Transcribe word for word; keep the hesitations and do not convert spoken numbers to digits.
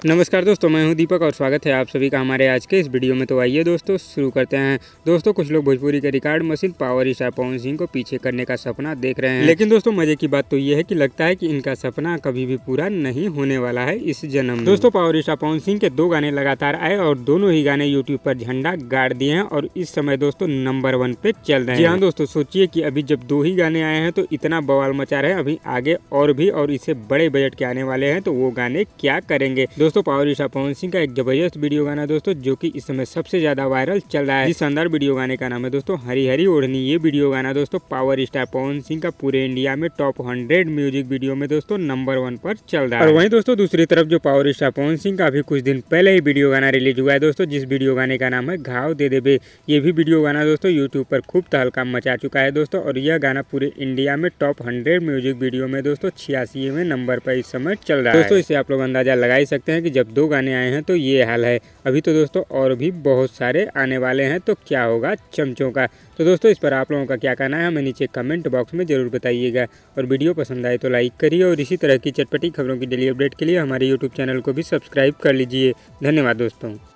नमस्कार दोस्तों, मैं हूं दीपक और स्वागत है आप सभी का हमारे आज के इस वीडियो में। तो आइए दोस्तों शुरू करते हैं। दोस्तों कुछ लोग भोजपुरी के record machine power star Pawan Singh को पीछे करने का सपना देख रहे हैं, लेकिन दोस्तों मजे की बात तो ये है कि लगता है कि इनका सपना कभी भी पूरा नहीं होने वाला है इस जन्म में। दोस्तों पावर स्टार पवन सिंह के दो गाने लगातार आए और दोनों ही गाने यूट्यूब पर झंडा गाड़ दिए हैं और इस समय दोस्तों नंबर वन पे चल रहे हैं। जी हाँ दोस्तों, सोचिए कि अभी जब दो ही गाने आए हैं तो इतना बवाल मचा रहे हैं, अभी आगे और भी और इससे बड़े बजट के आने वाले हैं तो वो गाने क्या करेंगे। दोस्तों पावर स्टार पवन सिंह का एक जबरदस्त वीडियो गाना दोस्तों जो कि इस समय सबसे ज्यादा वायरल चल रहा है। इस शानदार वीडियो गाने का नाम है दोस्तों हरी हरी ओढ़नी। ये वीडियो गाना दोस्तों पावर स्टार पवन सिंह का पूरे इंडिया में टॉप हंड्रेड म्यूजिक वीडियो में दोस्तों नंबर वन पर चल रहा है। और वहीं दोस्तों दूसरी तरफ जो पावर स्टार पवन सिंह का अभी कुछ दिन पहले ही वीडियो गाना रिलीज हुआ है दोस्तों, जिस वीडियो गाने का नाम है घाव दे दे बे। ये भी वीडियो गाना दोस्तों यूट्यूब पर खूब तहलका मचा चुका है दोस्तों, और यह गाना पूरे इंडिया में टॉप हंड्रेड म्यूजिक वीडियो में दोस्तों छियासीवें नंबर पर इस समय चल रहा है। दोस्तों इससे आप लोग अंदाजा लगा ही सकते हैं कि जब दो गाने आए हैं तो ये हाल है। अभी तो दोस्तों और भी बहुत सारे आने वाले हैं, तो क्या होगा चमचों का। तो दोस्तों इस पर आप लोगों का क्या कहना है हमें नीचे कमेंट बॉक्स में जरूर बताइएगा, और वीडियो पसंद आए तो लाइक करिए, और इसी तरह की चटपटी खबरों की डेली अपडेट के लिए हमारे यूट्यूब चैनल को भी सब्सक्राइब कर लीजिए। धन्यवाद दोस्तों।